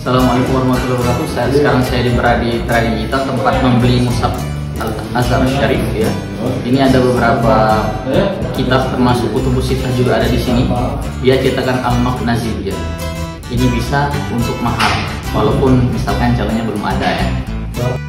Assalamualaikum warahmatullahi wabarakatuh. Sekarang saya berada di Tradigital, tempat membeli mushaf Al-Azhar Syarif ya. Ini ada beberapa kitab termasuk kutubus sittah juga ada di sini. Dia cetakan Al-Maknazi ya. Ini bisa untuk mahar walaupun misalkan calonnya belum ada ya.